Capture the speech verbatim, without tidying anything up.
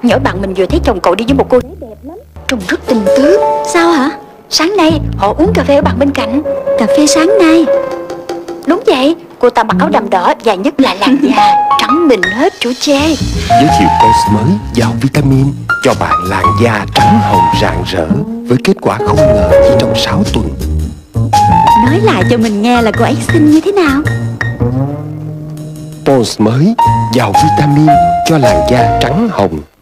Nhỏ bạn mình vừa thấy chồng cậu đi với một cô gái đẹp lắm, trông rất tình tứ. Sao hả? Sáng nay họ uống cà phê ở bàn bên cạnh. Cà phê sáng nay? Đúng vậy. Cô ta mặc áo đầm đỏ và nhất là làn da trắng mịn hết chỗ chê. Giới thiệu test mới giàu vitamin cho bạn làn da trắng hồng rạng rỡ với kết quả không ngờ chỉ trong sáu tuần. Nói lại cho mình nghe là cô ấy xinh như thế nào. Pond's mới giàu vitamin cho làn da trắng hồng.